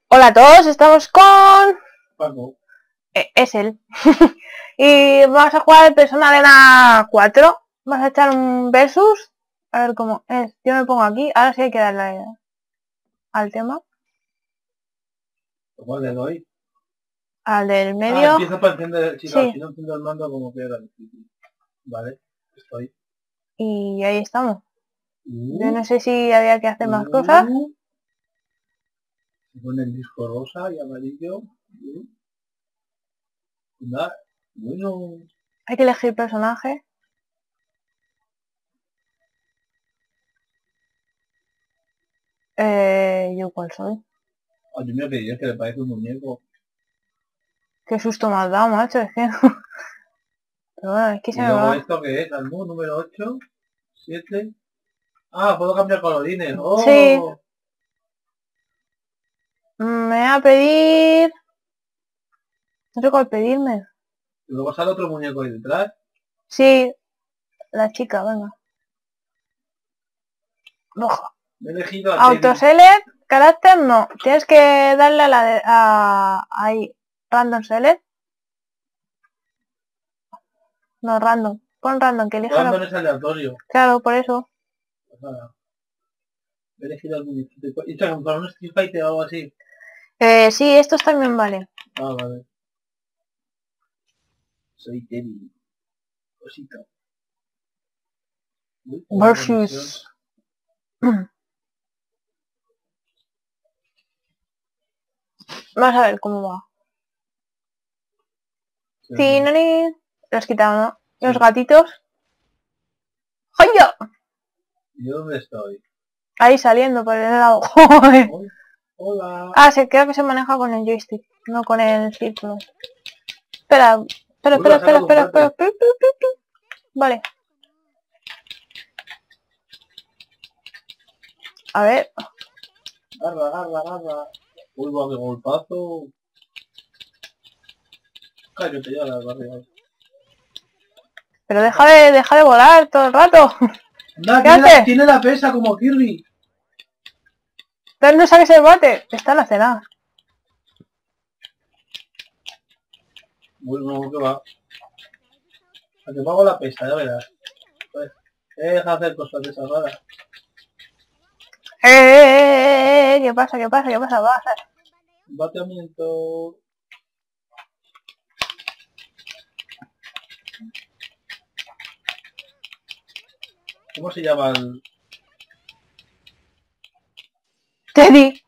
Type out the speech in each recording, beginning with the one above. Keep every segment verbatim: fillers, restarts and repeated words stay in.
Hola a todos, estamos con... Paco. Eh, es él. Y vamos a jugar el Persona Arena cuatro. Vamos a echar un versus. A ver cómo es. Yo me pongo aquí. Ahora sí hay que darle al tema. ¿Cómo le doy? Al del Ah, medio. empiezo para encender, si, no, Sí. si no enciendo el mando como que era difícil. Vale, estoy. Y ahí estamos. Uh, Yo no sé si había que hacer más uh, cosas. Se pone el disco rosa y amarillo. Uh, nada, bueno. Hay que elegir personaje. Eh, ¿yo cuál soy? Oh, yo me pedí que le parece un muñeco. Qué susto me has dado, macho. Es que... Pero bueno, es que Y se me luego va. esto que es, algo número ocho, siete. Ah, puedo cambiar colorines. Sí. Oh. Me voy a pedir... No sé cuál pedirme. Y luego sale otro muñeco ahí detrás. Sí. La chica, venga. Roja. Me he elegido a Autoselect, carácter no. Tienes que darle a la de... A, ahí. Random select. No, random. Pon random, que elija Random la... es aleatorio. Claro, por eso. Pues nada. Me he elegido al muñequito. Y está con un Street Fighter o algo así. Eh, sí, estos también valen. Ah, vale. Soy Teddy. Cosita. Uy, Versus... Vamos a ver cómo va. sí, Sí, no ni... Lo has quitado, ¿no? sí. Los gatitos. ¡Joya! ¿Y yo dónde estoy? Ahí saliendo por el lado. Hoy. Hola. Ah, sí, creo que se maneja con el joystick, no con el círculo. Espera, espera, Uy, espera, me ha espera, sacado un espera, espera, bate. espera, espera, espera. Vale. A ver. Agarra, agarra, agarra. Uy, va, qué golpazo. Cállate ya, la barriga. Pero deja de, deja de volar todo el rato. Anda, ¿Qué tiene la, haces? tiene la pesa como Kirby. Entonces no saques el bate. Está en la cena. Uy, no, que va. A que pago la pesa, ya verás. Pues, deja de hacer cosas de esas raras. Eh, eh, eh, ¿qué pasa? ¿Qué pasa? ¿Qué pasa? Va a hacer. Bateamiento. ¿Cómo se llama el...? Teddy.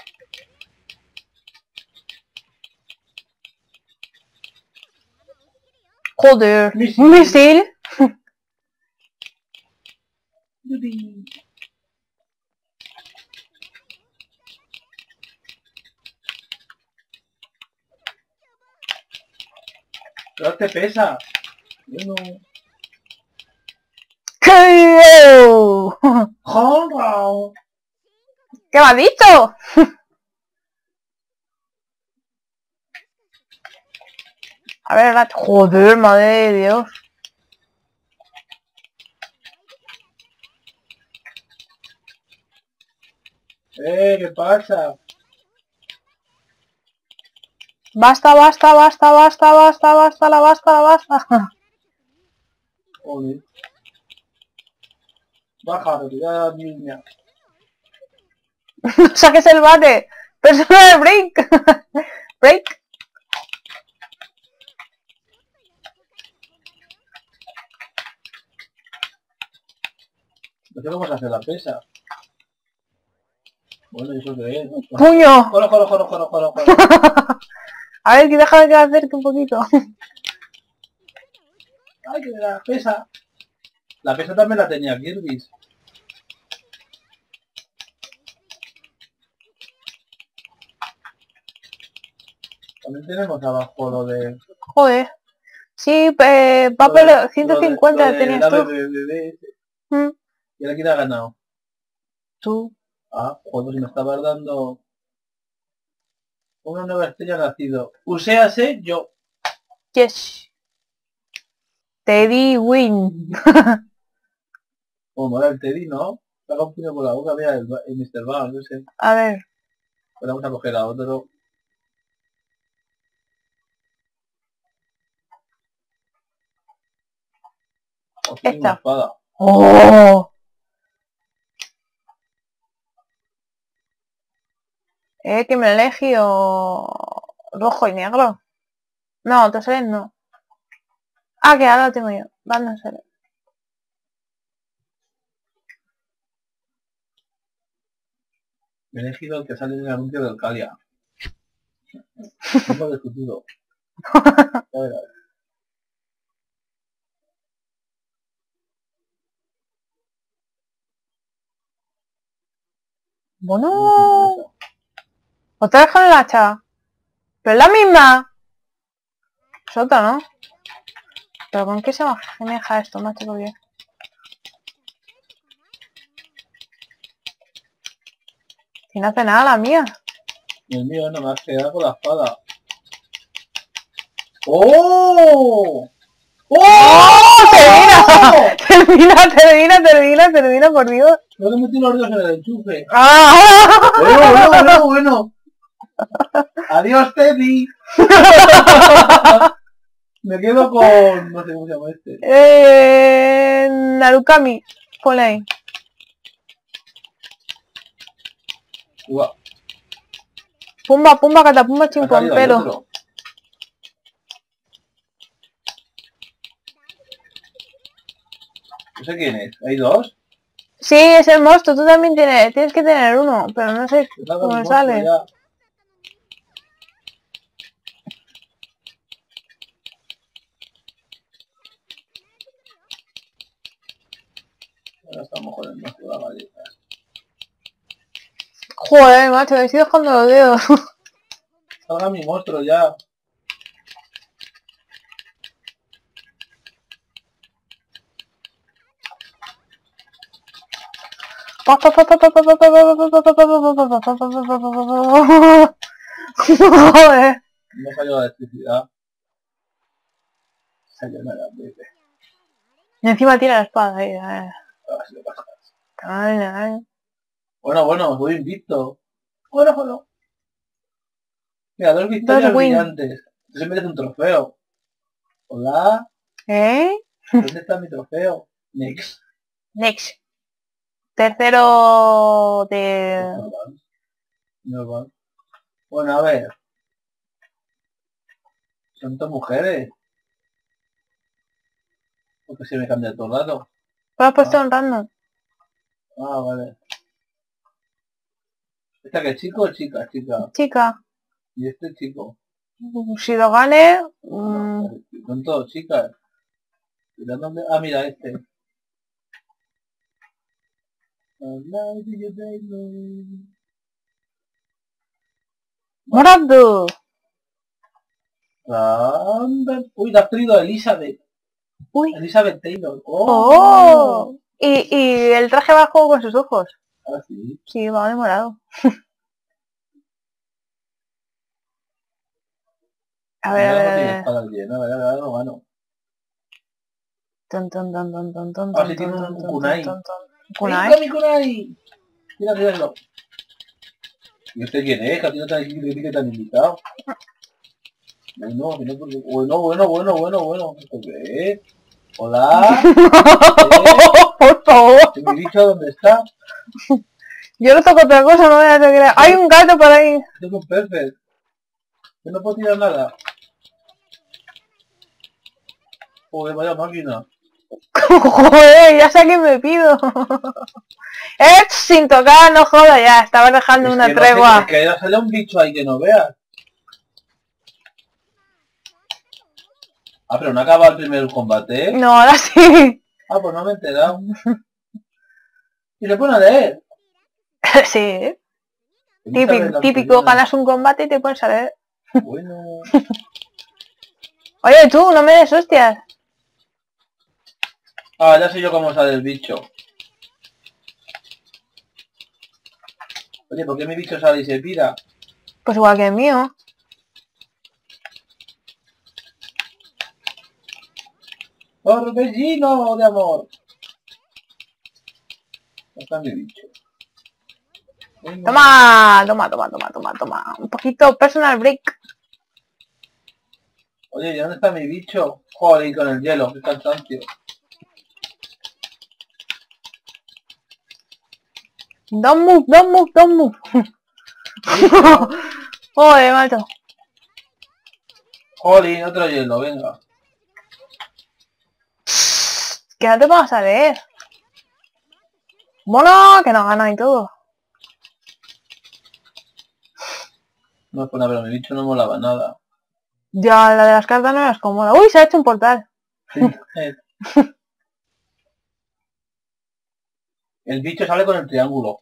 Joder. Misil. Un misil. Pero te pesa. Bueno. ¿Qué? ¡Joder! ¿Qué me has dicho? A ver, gato. Joder, madre de Dios. Eh, ¿qué pasa? Basta, basta, basta, basta, basta, basta, la basta, la basta. Joder. Baja, retirada niña. No saques el bate. Persona de break. Break. No sé cómo se hace la pesa. Bueno, ¿y eso qué es? ¡Puño! Joro, joro, joro, joro, joro, joro. A ver, que déjame que me acerque un poquito. Ay, que la pesa. La pesa también la tenía Kirby. También tenemos abajo lo de... Joder. Sí, eh, papel ciento cincuenta lo de, tenías lo de tú. la bebé. Mm. ¿Y ahora quién ha ganado? Tú. Ah, joder, si me estabas dando... Una nueva estrella ha nacido. Uséase yo. Yes. Teddy win. Como era el Teddy, ¿no? Está confundido por la boca, mira, el, el mister Bang, no sé. A ver. Pues vamos a coger a otro. Oh, tiene una Esta. espada. ¡Oh! Eh, que me he elegido rojo y negro. No, te salen no. Ah, que ahora lo tengo yo. Va, no sé. Me he elegido el que sale en el anuncio del Calia. Tiempo del futuro. Ya verás. Bueno. Otra vez con el hacha. Pero es la misma. Es otra, ¿no? Pero ¿con qué se maneja esto, macho? Porque... Si no hace nada la mía. El mío no me ha quedado con la espada. ¡Oh! ¡Oh! ¡Termina! ¡Termina, termina, termina, termina, por Dios! No te metí los dedos en el enchufe. ¡Ah! Bueno, bueno, bueno, bueno. Adiós, Teddy. Me quedo con... no sé cómo se llama este. Eh, Narukami. Ponle ahí. Igual. Pumba, pumba, catapumba, Ha salido ahí chimpompero. otro. No sé quién es. ¿Hay dos? Sí, es el monstruo. Tú también tienes, tienes que tener uno. Pero no sé Que salga cómo mi me monstruo sale. ya. Ahora estamos con el monstruo de la galleta. Joder, macho, me estoy dejando los dedos. Salga mi monstruo ya. Joder. No salió la electricidad. Salió nada, bebé. Y encima tira la espada ahí. eh. A ver si lo pasas. Ay, ay. Bueno, bueno, voy invicto. Bueno, bueno. Mira, dos victorias Dos win. brillantes. Se merece un trofeo. Hola. ¿Eh? ¿Dónde está mi trofeo? Next. Next. Tercero de... No van. No van. Bueno, a ver. Son dos mujeres. Porque se me cambia de todo lado. ¿Lo has puesto en random? Ah, vale. ¿Esta que es chico o chica? Chica. Chica. Y este chico. Si lo gane... No, mm, son todos chicas. Mira dónde... Ah, mira este. ¡Morado! Uy, la has traído a Elizabeth. Uy. Elizabeth Taylor. Oh. ¡Oh! Y, y el traje va a juego con sus ojos. Ah, sí. Sí, va de morado. A ver, a Ya ver, no a tiene ver. espadas llenas, a ver, a ver, no gano. Ton, ton, ton, ton, ton, ton, Ah, sí, ton, tiene un ton, ton, kunai. ton, ton. ¡Kunai! ¿Kunai? mi kunai! Mira, míralo. ¿Y usted quién es? Que a ti no te han que te han invitado. Bueno, que no, porque- bueno, bueno, bueno, bueno, bueno. ¿Esto qué es? Hola. Por favor. ¿Eh? ¿Mi bicho dónde está? Yo no toco otra cosa, no voy a hacer que... ¡Hay un gato por ahí! Tengo un perfect. Yo no puedo tirar nada. Joder, vaya máquina. Joder, ya sé a quién me pido. ¡Eh! Sin tocar, no joda ya. Estaba dejando Es una que no sé, tregua. es que ahí sale un bicho ahí que no veas. Ah, pero no acaba el primer combate, ¿eh? No, ahora sí. Ah, pues no me he enterado. Y le pone a leer. Sí. Elizabeth Típico, típico, Lampiñona. ganas un combate y te pones a leer. Bueno. Oye, tú, no me des hostias. Ah, ya sé yo cómo sale el bicho. Oye, ¿por qué mi bicho sale y se pira? Pues igual que el mío. ¡Torbellino de amor! ¿Dónde está mi bicho? Venga. Toma, toma, toma, toma, toma, toma. Un poquito personal break. Oye, ¿y dónde está mi bicho? Joder, y con el hielo, qué cansancio. Don't move, don't move, don't move. Joder, macho. Joder, otro hielo, venga. Que no te vas a leer. Bueno, que no gana y todo. No, pues pero mi bicho no molaba nada. Ya, la de las cartas no era cómoda. Uy, se ha hecho un portal. Sí, eh. El bicho sale con el triángulo.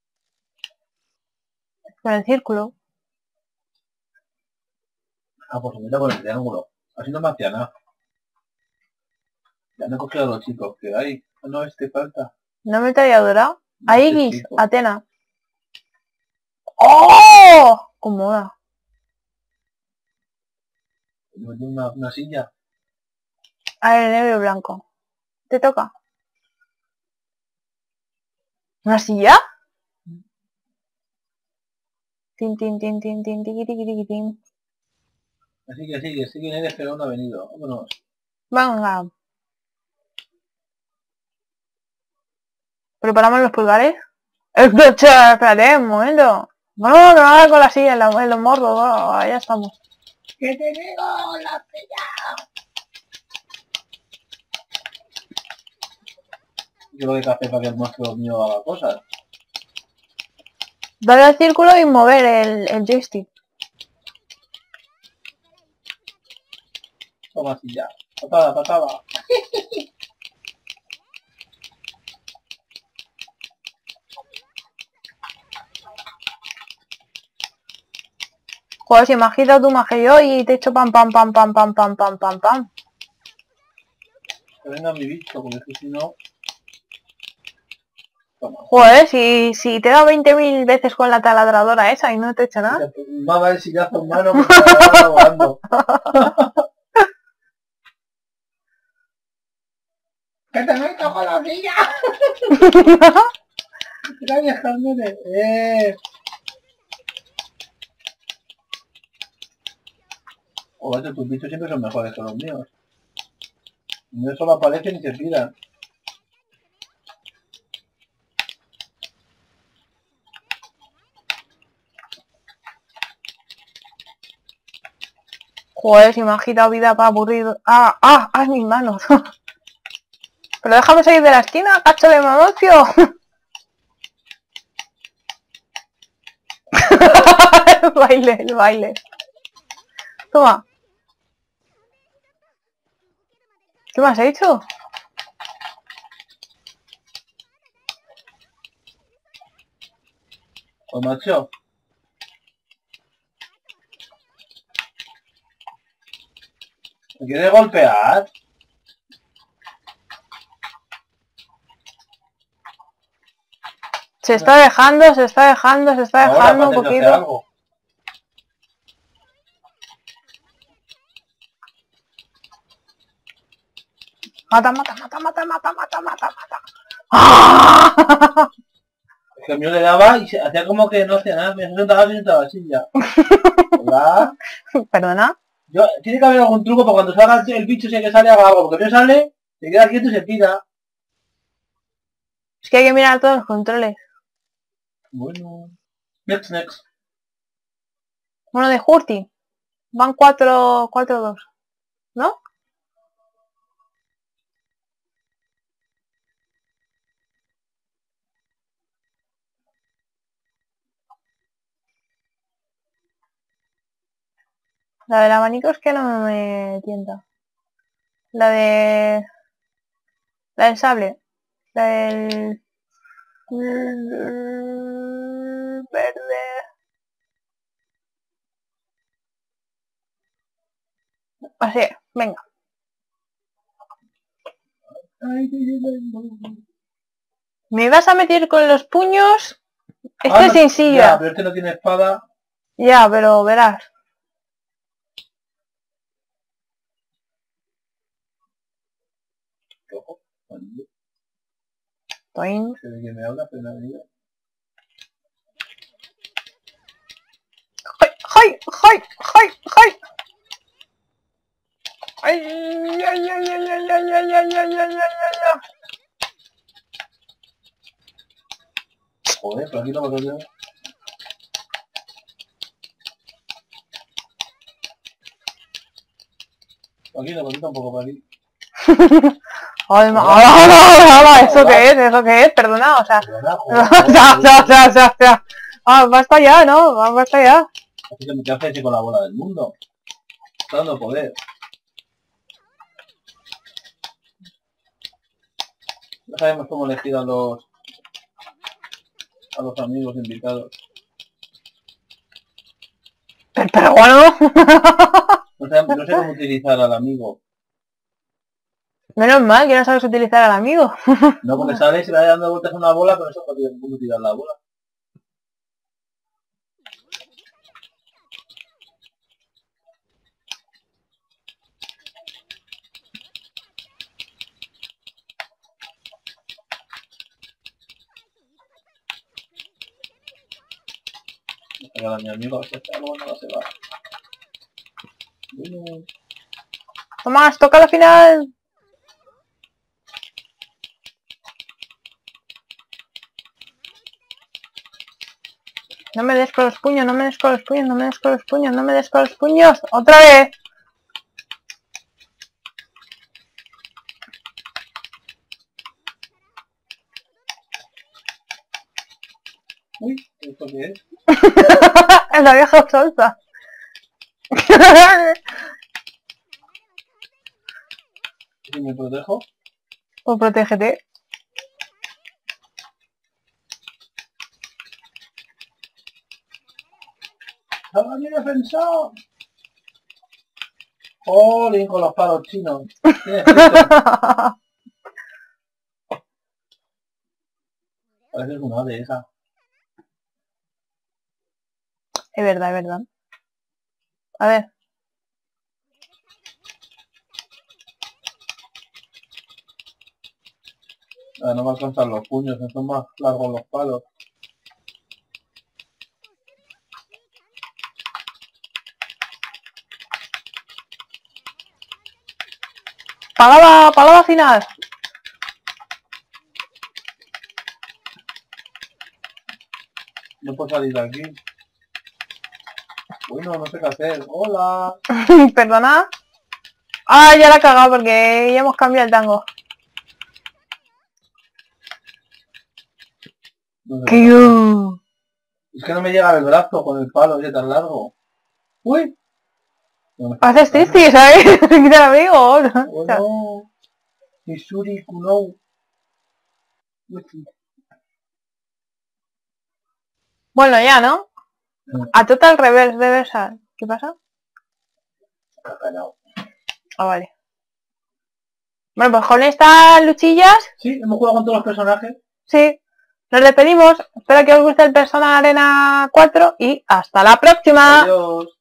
Con el círculo. Ah, pues se mete con el triángulo. Así no me hacía nada. Ya me he cogido a los chicos que hay. Ah, no, este falta. No me traía dorado. A Este Igis, chico. Atena. ¡Oh! Cómoda. Me metí una, una silla. A ver, negro y blanco. ¿Te toca? ¿Una silla? Tin, tin, tin, tin, tin, tiqui, tiqui, tiqui, tin. Así que sigue, sigue en el pero no ha venido. Vámonos. Venga. ¿Preparamos los pulgares? Escucha, espérate un momento. No, no, no hagas con la silla en, la, en los morros. Bueno, ya estamos. ¡Que te digo la silla! Yo lo que hacer para que el monstruo mío haga cosas. Darle al círculo y mover el, el joystick. Toma silla. Patada, patada. Joder, si me has quitado tú más que yo y te he hecho pam, pam, pam, pam, pam, pam, pam, pam, pam. Que venga mi bicho, porque es que si no... Toma. Joder, si, si te he dado veinte mil veces con la taladradora esa y no te he hecho nada. Mamá, el sillazo en mano porque me estaba robando. ¡Que te meto con la silla! ¡Gracias, Carmene! ¡Eh! O oh, tus bichos siempre son mejores que los míos. Los míos solo aparecen y se tiran. Joder, si me has quitado vida para aburrido. Ah, ah, ah, mis manos. Pero déjame salir de la esquina, cacho de mamocio. El baile, el baile. Toma. ¿Qué me has hecho? Pues macho. ¿Me quieres golpear? Se está dejando, se está dejando, se está Ahora, dejando un para hacer poquito. algo. Mata, mata, mata, mata, mata, mata, mata, mata. ¡Ah! Es que el mío le daba y se hacía como que no hacía nada. Me sentaba, me sentaba así ya. Hola. ¿Perdona? Yo, tiene que haber algún truco para cuando salga el bicho, si hay que sale, haga algo. Porque el mío sale, se queda quieto y se tira. Es que hay que mirar todos los controles. Bueno. Next, next. Bueno, de Hurti. Van cuatro, cuatro, dos. ¿No? La del abanico es que no me tienta. La de... La del sable. La del... Verde. Así, venga. ¿Me vas a meter con los puños? Este Ah, es no, sencillo. ya, pero este no tiene espada. Ya, pero verás. Ojo, Toin. se ve que me habla, pero no me diga. ¡Ay! ¡Ay! ¡Ay! ¡Ay! ¡Ay! ¡Ay! ¡Ay! ¡Ay! ¡Ay! ¡Ay! ¡Ay! ¡Ay! ¡Ay! ¡Ay! ¡Ay! Joder, pero aquí no me quedo. Aquí no, aquí tampoco, para aquí. ¡Ay, no! ¿Eso qué es? ¿Eso qué es? Perdona, o sea... O sea, o sea, o sea, o sea, o sea... Ah, basta ya, ¿no? Basta ya. Así que me hace con la bola del mundo. Está dando poder. No sabemos cómo elegir a los... a los amigos invitados. Pero, pero bueno... No sé, no sé cómo utilizar al amigo. Menos mal que no sabes utilizar al amigo. No, porque sale y se va dando vueltas a una bola, pero eso no cómo tirar la bola. Voy a sacar a mi amigo, si está bueno, no se va. Bueno. Tomás, toca la final. No me des con los puños, no me des con los puños, no me des con los puños, no me des con los puños. ¡Otra vez! Uy, ¿esto qué es? Es la vieja solta. ¿Si me protejo? Pues protégete. ¡Ah, mi defensor! ¡Jolín, con los palos chinos! Parece una de esas. Es verdad, es verdad. A ver. Ah, no me alcanzan los puños, son más largos los palos. Palada, palada final. No puedo salir de aquí. Bueno, no sé qué hacer. ¡Hola! Perdona. Ah, ya la he cagado porque ya hemos cambiado el tango. No sé Que qué yo... hacer. Es que no me llega el brazo con el palo ese tan largo. ¡Uy! No me... Haces tristis, ¿sabes? Quita el amigo. ¡Oh no! Misuri Kunou. Bueno, ya, ¿no? A total reverse debe ser. ¿Qué pasa? Ah, vale. Bueno, pues con estas luchillas... Sí, hemos jugado con todos los personajes. Sí. Nos despedimos. Espero que os guste el Persona Arena cuatro y hasta la próxima. Adiós.